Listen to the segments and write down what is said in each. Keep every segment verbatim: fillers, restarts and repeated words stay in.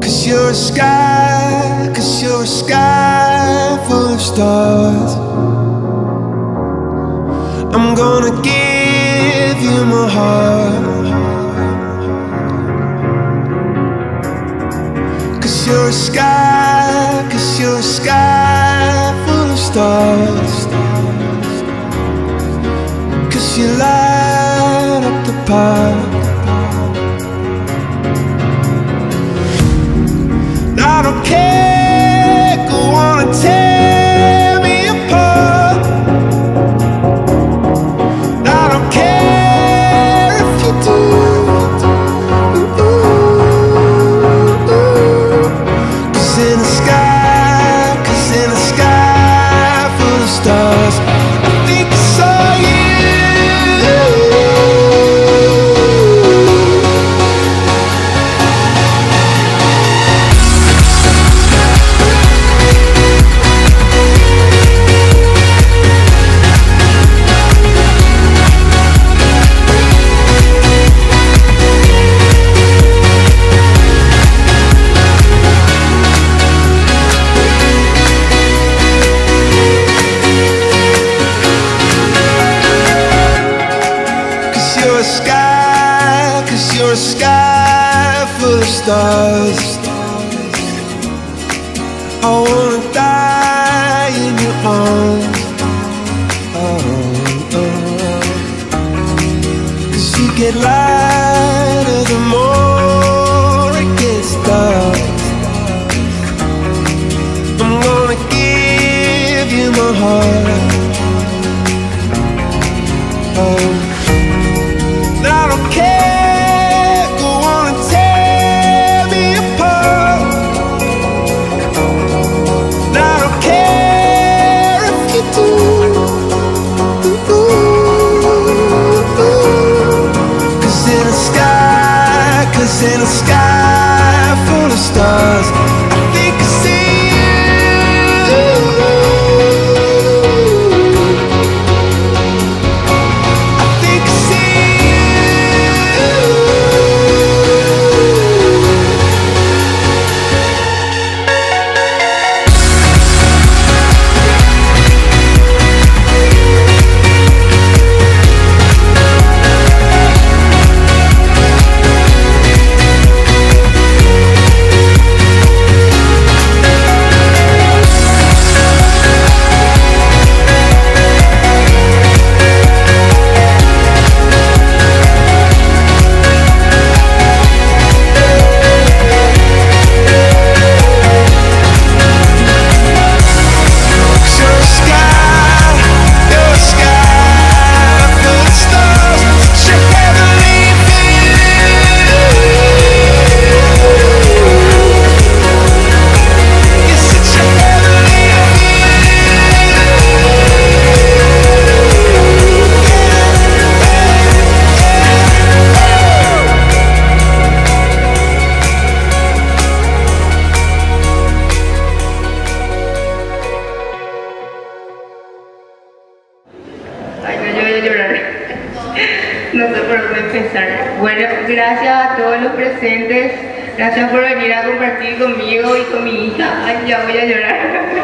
Cause you're a sky, cause you're a sky full of stars. I'm gonna give you my heart. Cause you're a sky, cause you're a sky full of stars. Cause you light up the park. I don't care, go on and tear me apart. I don't care if you do. Cause in the sky, cause in the sky full of stars, I think I saw you. Stars. I wanna die in your arms. Oh, oh. Cause you get lighter the more it gets dark. I'm gonna give you my heart. Oh, I don't care. In a sky full of stars, I think I see you. I think I see gracias a todos los presentes, gracias por venir a compartir conmigo y con mi hija. Ay, ya voy a llorar.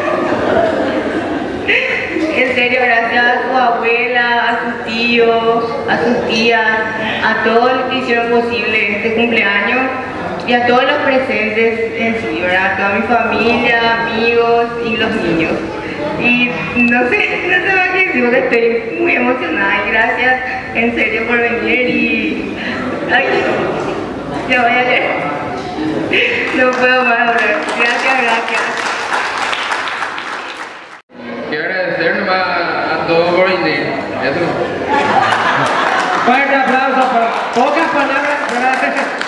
En serio, gracias a su abuela, a sus tíos, a sus tías, a todos los que hicieron posible este cumpleaños y a todos los presentes en sí, ¿verdad? A toda mi familia, amigos y los niños. Y no sé, no sé más qué decir porque estoy muy emocionada y gracias en serio por venir y... Ay, ya voy a leer. No puedo más hablar. Gracias, gracias. Quiero agradecer nomás a todos por venir. Eso. Fuerte aplauso para pocas palabras. Gracias.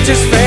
noches felices.